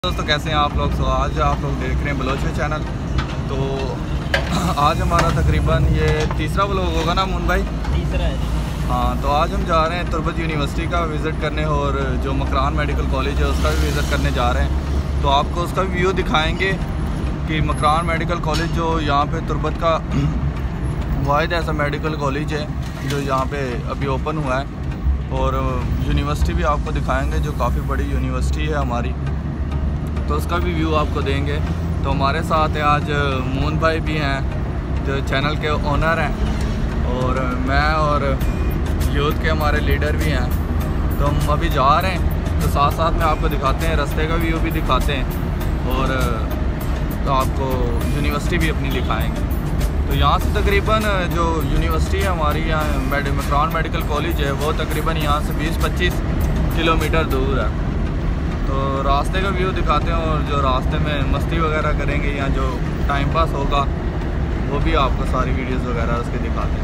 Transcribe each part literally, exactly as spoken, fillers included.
दोस्तों कैसे हैं आप लोग। तो आज आप लोग देख रहे हैं बलोच चैनल। तो आज हमारा तकरीबन ये तीसरा व्लॉग होगा ना मुन भाई? तीसरा है। हाँ, तो आज हम जा रहे हैं तुर्बत यूनिवर्सिटी का विज़िट करने और जो मकरान मेडिकल कॉलेज है उसका भी विज़िट करने जा रहे हैं। तो आपको उसका भी व्यू दिखाएंगे कि मकरान मेडिकल कॉलेज जो यहाँ पे तुर्बत का वाहिद ऐसा मेडिकल कॉलेज है जो यहाँ पे अभी ओपन हुआ है, और यूनिवर्सिटी भी आपको दिखाएँगे जो काफ़ी बड़ी यूनिवर्सिटी है हमारी, तो उसका भी व्यू आपको देंगे। तो हमारे साथ है आज मून भाई भी हैं जो चैनल के ओनर हैं, और मैं और यूथ के हमारे लीडर भी हैं। तो हम अभी जा रहे हैं, तो साथ साथ में आपको दिखाते हैं, रास्ते का व्यू भी दिखाते हैं, और तो आपको यूनिवर्सिटी भी अपनी दिखाएंगे। तो यहाँ से तकरीबन जो यूनिवर्सिटी है हमारी यहाँ मेड मकरान मेडिकल कॉलेज है वो तकरीबन यहाँ से बीस पच्चीस किलोमीटर दूर है। तो रास्ते का व्यू दिखाते हैं, और जो रास्ते में मस्ती वगैरह करेंगे या जो टाइम पास होगा वो भी आपको सारी वीडियोस वगैरह उसके दिखाते हैं।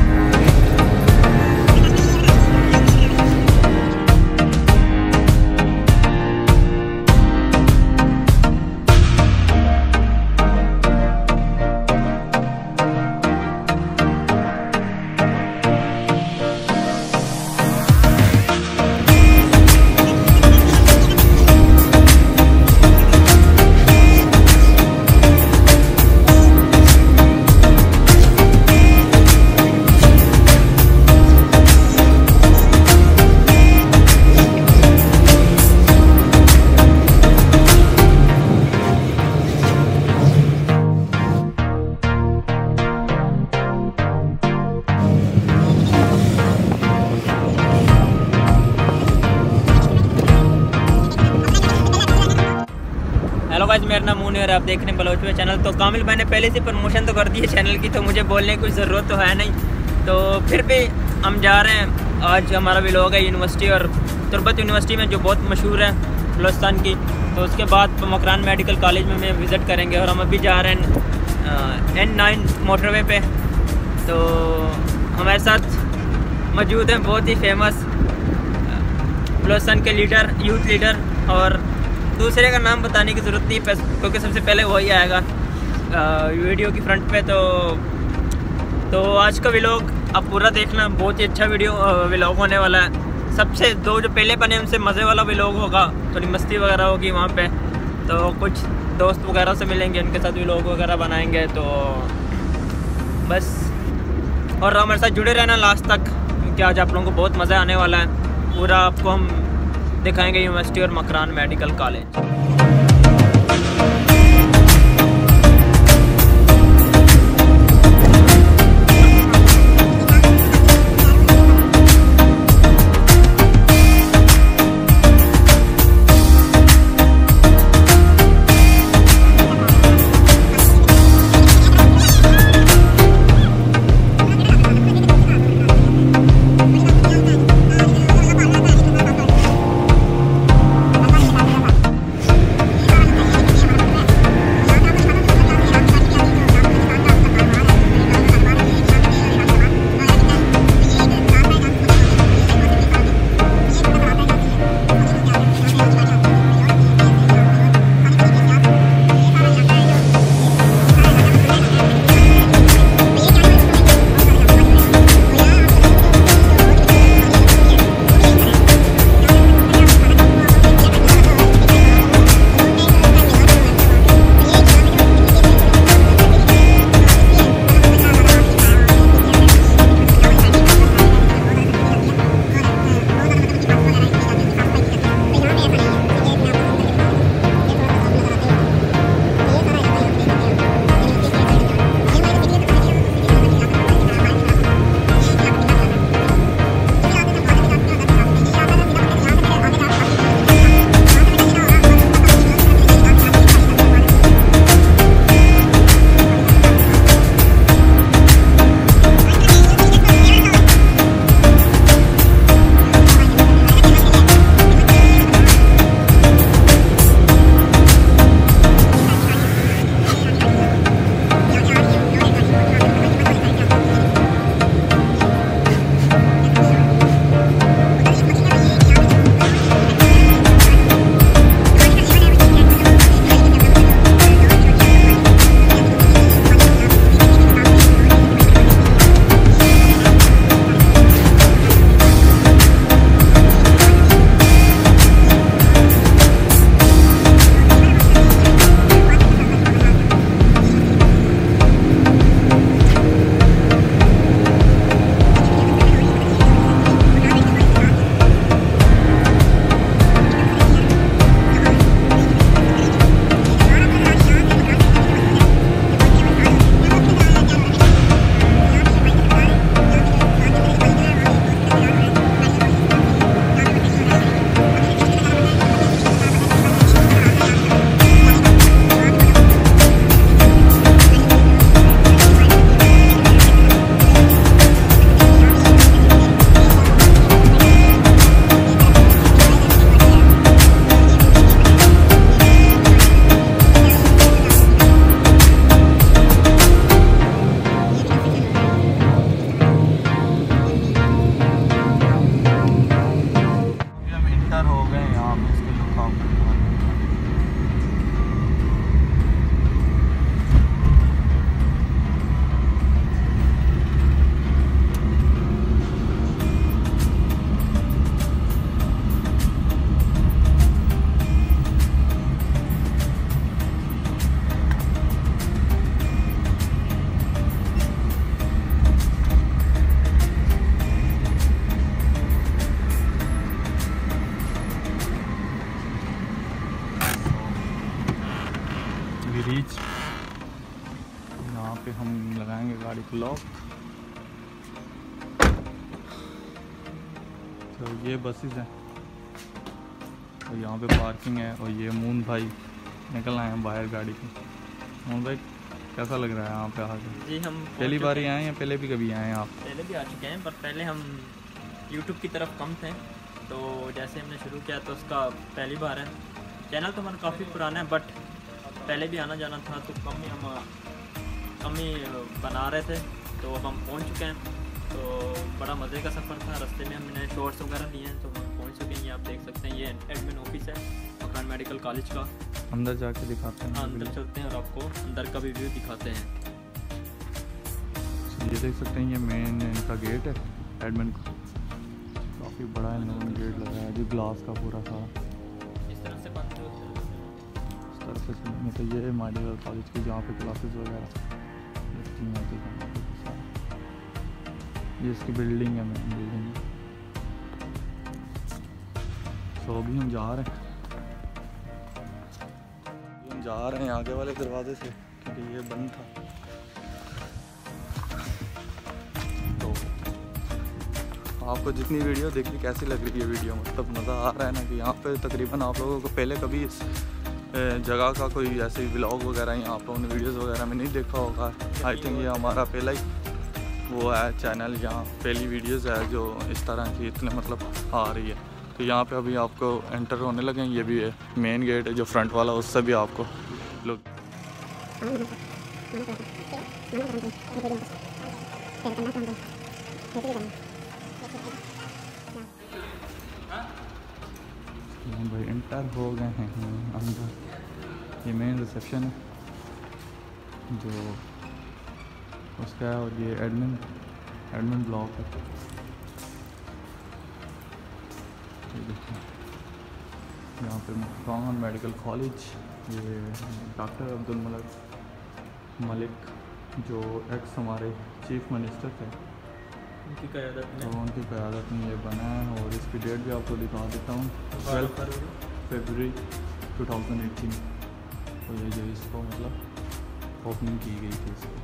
हेलो गाइस, मेरा नाम मून है और आप देख रहे हैं बलोच चैनल। तो कामिल भाई ने पहले से प्रमोशन तो कर दी है चैनल की, तो मुझे बोलने की कुछ ज़रूरत तो है नहीं। तो फिर भी हम जा रहे हैं। आज हमारा व्लॉग है यूनिवर्सिटी, और तुर्बत यूनिवर्सिटी में जो बहुत मशहूर है बलोचिस्तान की। तो उसके बाद मकरान मेडिकल कॉलेज में मैं विज़िट करेंगे, और हम अभी जा रहे हैं एन नाइन मोटरवे पे। तो हमारे साथ मौजूद हैं बहुत ही फेमस बलोचिस्तान के लीडर, यूथ लीडर, और दूसरे का नाम बताने की ज़रूरत नहीं क्योंकि सबसे पहले वही आएगा आ, वीडियो की फ्रंट पे। तो तो आज का व्लॉग आप पूरा देखना, बहुत ही अच्छा वीडियो व्लॉग होने वाला है। सबसे दो जो पहले बने उनसे मज़े वाला व्लॉग होगा, थोड़ी मस्ती वगैरह होगी वहाँ पे। तो कुछ दोस्त वगैरह से मिलेंगे, उनके साथ व्लॉग वगैरह बनाएंगे। तो बस, और हमारे साथ जुड़े रहना लास्ट तक, क्योंकि आज आप लोगों को बहुत मज़ा आने वाला है। पूरा आपको हम दिखाएंगे यूनिवर्सिटी और मकरान मेडिकल कॉलेज। बीच। यहाँ पे हम लगाएंगे गाड़ी को लॉक। तो ये बसेस हैं, तो यहाँ पे पार्किंग है। और ये मून भाई निकल आए हैं बाहर गाड़ी की। मून भाई कैसा लग रहा है यहाँ पे आके? जी हम पहली बार ही आए हैं, पहले भी कभी आए हैं आप? पहले भी आ चुके हैं, पर पहले हम यूट्यूब की तरफ कम थे, तो जैसे हमने शुरू किया तो उसका पहली बार है। चैनल तो हमारा काफ़ी पुराना है, बट पहले भी आना जाना था तो कम ही हम कम ही बना रहे थे। तो हम पहुंच चुके हैं, तो बड़ा मज़े का सफ़र था। रास्ते में हमने शॉर्ट्स वगैरह लिए हैं, तो हम पहुंच चुके हैं। ये आप देख सकते हैं, ये एडमिन ऑफिस है मकरान मेडिकल कॉलेज का। अंदर जाके दिखाते हैं। हाँ, अंदर चलते हैं और आपको अंदर का भी व्यू दिखाते हैं। ये देख सकते हैं, ये मेन इनका गेट है एडमिन का। काफ़ी बड़ा इन्होंने गेट लगाया है जो ग्लास का पूरा था। इस तरह से बंद होता है, इस तरह से सुनने तो ये मेडिकल कॉलेज की जहाँ पे क्लासेस वगैरह लगती हैं। ये इसकी बिल्डिंग है, मेन बिल्डिंग। तो अभी हम जा रहे हैं हम जा रहे हैं आगे वाले दरवाजे से, क्योंकि ये बंद था। तो आपको जितनी वीडियो देखी कैसी लग रही है वीडियो? मतलब मज़ा आ रहा है ना? कि यहाँ पे तकरीबन आप लोगों को पहले कभी इस जगह का कोई ऐसे व्लॉग वगैरह या आप लोगों ने वीडियोस वगैरह में नहीं देखा होगा। आई थिंक ये हमारा पहला ही वो है चैनल, यहाँ पहली वीडियोस है जो इस तरह की इतने मतलब आ रही है। तो यहाँ पे अभी आपको एंटर होने लगे हैं। ये भी है मेन गेट है जो फ्रंट वाला, उससे भी आपको लोग भाई एंटर हो गए हैं अंदर। ये मेन रिसेप्शन है जो उसका है, और ये एडमिन एडमिन ब्लॉक है। ये देखिए यहाँ पे मकरान मेडिकल कॉलेज। ये डॉक्टर अब्दुल मलिक मलिक जो एक्स हमारे चीफ मिनिस्टर थे, उनकी क़यादत में तो उनकी क़यादत में ये बना है। और इसकी डेट भी आपको दिखा देता हूँ, twelfth February two thousand eighteen. तो ये जो इसको मतलब ओपनिंग की गई थी इसकी।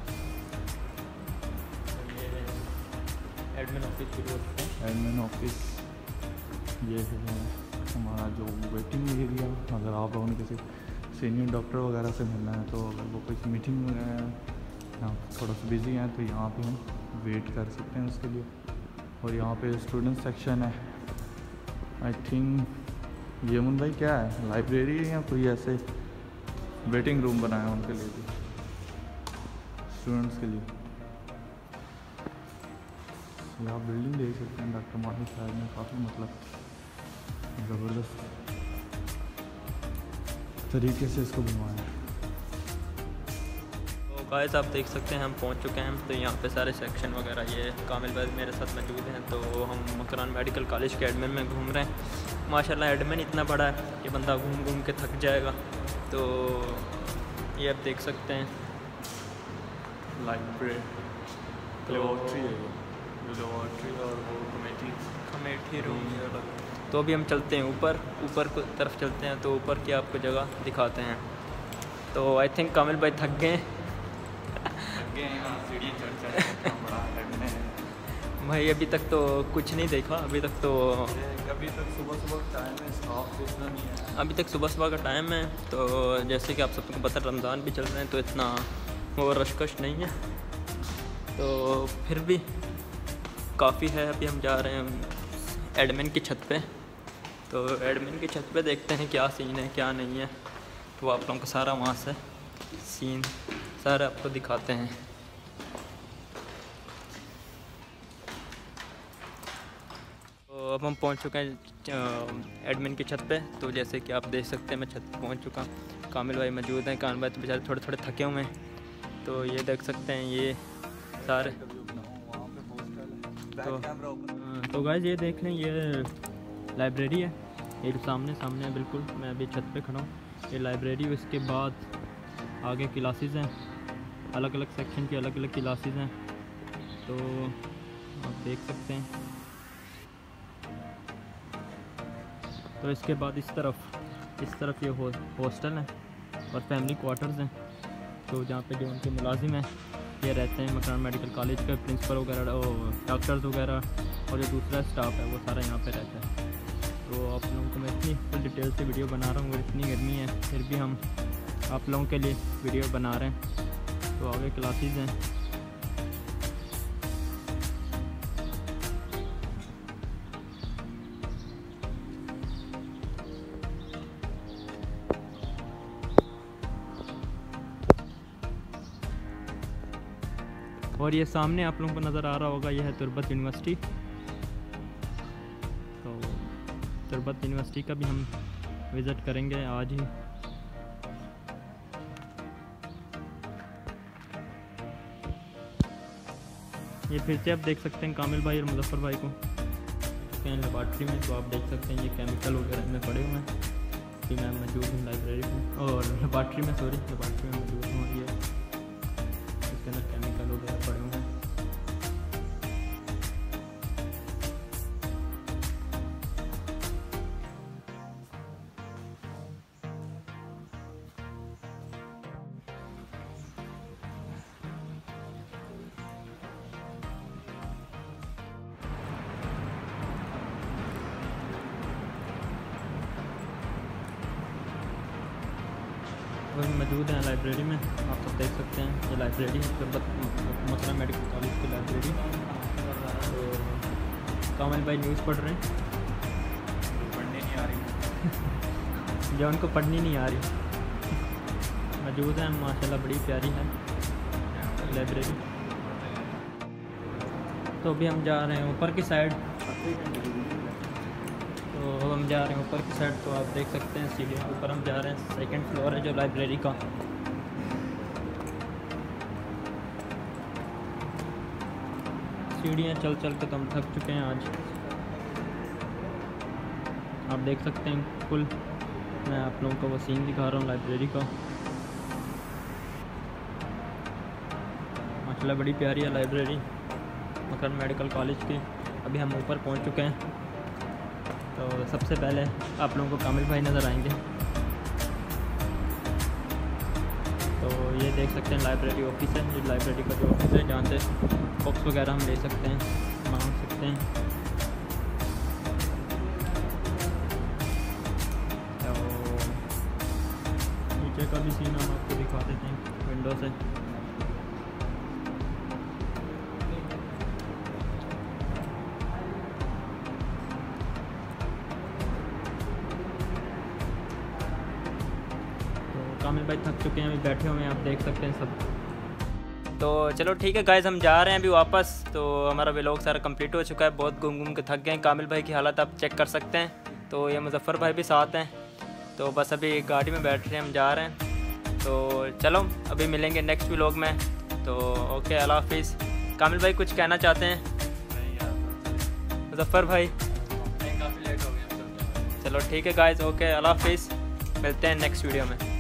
एडमिन ऑफिस की एडमिन ऑफिस ये है हमारा जो वेटिंग एरिया। अगर आप लोगों ने किसी सीनियर डॉक्टर वगैरह से मिलना है, तो अगर वो कुछ मीटिंग यहाँ थोड़ा सा बिजी हैं, तो यहाँ पे हम वेट कर सकते हैं उसके लिए। और यहाँ पे स्टूडेंट सेक्शन है। आई थिंक ये मुन भाई क्या है, लाइब्रेरी है या कोई ऐसे वेटिंग रूम बनाया उनके लिए भी, स्टूडेंट्स के लिए। ये आप बिल्डिंग देख सकते हैं डॉक्टर माहिर साहब ने काफ़ी मतलब ज़बरदस्त तरीके से इसको बनवाया है। तो गाइस आप देख सकते हैं हम पहुंच चुके हैं। तो यहाँ पे सारे सेक्शन वगैरह, ये कामिल भाई मेरे साथ मौजूद हैं। तो हम मकरान मेडिकल कॉलेज के एडमिन में घूम रहे हैं। माशाल्लाह एडमिन इतना बड़ा है कि बंदा घूम घूम के थक जाएगा। तो ये आप देख सकते हैं, लाइब्रेरी लेबॉर्ट्री है, लेबॉर्ट्री और वो कमेटी कमेटी रूम। तो अभी हम चलते हैं ऊपर ऊपर की तरफ चलते हैं, तो ऊपर की आपको जगह दिखाते हैं। तो आई थिंक कामिल भाई थक गए भाई। अभी तक तो कुछ नहीं देखा, अभी तक तो अभी तक सुबह सुबह का टाइम है, स्टाफ इतना नहीं है। अभी तक सुबह सुबह का टाइम है। तो जैसे कि आप सबको पता है रमज़ान भी चल रहे हैं, तो इतना वो रशकश नहीं है। तो फिर भी काफ़ी है। अभी हम जा रहे हैं एडमिन की छत पे। तो एडमिन की छत पे देखते हैं क्या सीन है क्या नहीं है। तो आप लोगों को सारा वहाँ से सीन सारा आपको दिखाते हैं। तो अब हम पहुँच चुके हैं एडमिन की छत पे। तो जैसे कि आप देख सकते हैं मैं छत पे पहुँच चुका। कामिल भाई मौजूद हैं। कामिल भाई तो बेचारे थोड़े थोड़े थके हुए हैं। तो ये देख सकते हैं ये सारे। तो, तो गाइस ये देख लें, ये लाइब्रेरी है। ये सामने सामने है बिल्कुल। मैं अभी छत पे खड़ा हूँ। ये लाइब्रेरी, उसके बाद आगे क्लासेस हैं, अलग अलग सेक्शन की अलग अलग क्लासेस हैं। तो आप देख सकते हैं। तो इसके बाद इस तरफ इस तरफ ये हो, हॉस्टल है और फैमिली क्वार्टर्स हैं। तो जहाँ पे जो उनके मुलाजिम हैं ये रहते हैं मकरान मेडिकल कॉलेज के प्रिंसिपल वगैरह और डॉक्टर्स वगैरह और जो दूसरा स्टाफ है वो सारा यहाँ पे रहता है। तो आप लोगों को मैं इतनी फुल डिटेल से वीडियो बना रहा हूँ और इतनी गर्मी है फिर भी हम आप लोगों के लिए वीडियो बना रहे हैं। तो आगे क्लासेस हैं। और ये सामने आप लोगों को नज़र आ रहा होगा, यह है तुर्बत यूनिवर्सिटी। तो तुर्बत यूनिवर्सिटी का भी हम विज़िट करेंगे आज ही। ये फिर से आप देख सकते हैं कामिल भाई और मुजफ्फर भाई को हैं लेबॉर्ट्री में। तो आप देख सकते हैं ये केमिकल वगैरह में पड़े हुए हैं कि मैं मौजूद हूँ लाइब्रेरी में और लेबॉर्ट्री में सॉरी लेबॉर्ट्री में मौजूद हूँ। और ये इसके अंदर केमिकल वगैरह पड़े हुए हैं। वही मौजूद हैं लाइब्रेरी में, आप सब देख सकते हैं ये लाइब्रेरी है तुर्बत मकरान मेडिकल कॉलेज की लाइब्रेरी। तो कामिल भाई न्यूज़ पढ़ रहे हैं, पढ़ने नहीं आ रही जो उनको पढ़नी नहीं आ रही मौजूद हैं। माशाल्लाह बड़ी प्यारी है लाइब्रेरी। तो अभी हम जा रहे हैं ऊपर की साइड। तो हम जा रहे हैं ऊपर की साइड। तो आप देख सकते हैं सीढ़ियों के ऊपर हम जा रहे हैं। सेकंड फ्लोर है जो लाइब्रेरी का। सीढ़ियाँ चल चल के तो हम थक चुके हैं आज। आप देख सकते हैं फुल मैं आप लोगों को वो सीन दिखा रहा हूँ लाइब्रेरी का। माशाल्लाह बड़ी प्यारी है लाइब्रेरी मकरान मेडिकल कॉलेज की। अभी हम ऊपर पहुँच चुके हैं। तो सबसे पहले आप लोगों को कामिल भाई नज़र आएंगे। तो ये देख सकते हैं लाइब्रेरी ऑफिस है। ये लाइब्रेरी का जो ऑफिस है जहाँ से बुक्स वगैरह हम ले सकते हैं, मांग सकते हैं। तो नीचे का भी सीन हम आपको दिखा देते हैं विंडो से। कामिल भाई थक चुके हैं, अभी बैठे हुए हैं, आप देख सकते हैं सब। तो चलो ठीक है गाइस, हम जा रहे हैं अभी वापस। तो हमारा व्लॉग सारा कंप्लीट हो चुका है। बहुत घूम घूम के थक गए हैं। कामिल भाई की हालत आप चेक कर सकते हैं। तो ये मुजफ्फर भाई भी साथ हैं। तो बस अभी गाड़ी में बैठ रहे हैं, हम जा रहे हैं। तो चलो अभी मिलेंगे नेक्स्ट व्लॉग में। तो ओके, अल्लाह हाफिज़। कामिल भाई कुछ कहना चाहते हैं? मुजफ्फर भाई काफ़ी लेट हो गया। चलो ठीक है गाइस, ओके, अल्लाह हाफिज़। मिलते हैं नेक्स्ट वीडियो में।